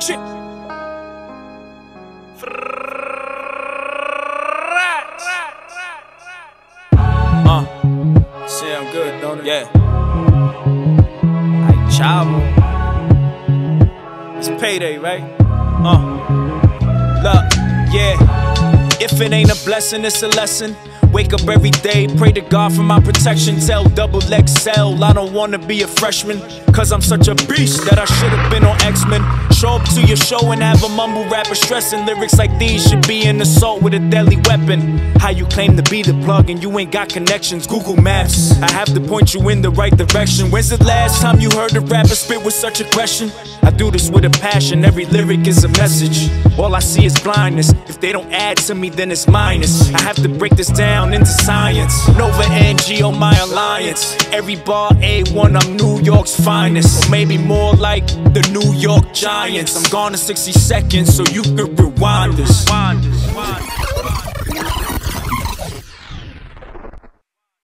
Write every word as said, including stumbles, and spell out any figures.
Chip. Uh, sound good, don't it? Yeah. Ay, chavo. It's payday, right? Uh, look, yeah. If it ain't a blessing, it's a lesson. Wake up every day, pray to God for my protection. Tell double X L I don't wanna be a freshman, cause I'm such a beast that I should've been on X-Men. Show up to your show and have a mumble rapper stressing. Lyrics like these should be an assault with a deadly weapon. How you claim to be the plug and you ain't got connections? Google Maps, I have to point you in the right direction. When's the last time you heard a rapper spit with such aggression? I do this with a passion, every lyric is a message. All I see is blindness, if they don't add to me then it's minus. I have to break this down into science. Nova N G on my alliance. Every bar A one, I'm New York's finest. Or maybe more like the New York Giants. I'm gone in sixty seconds so you can rewind this.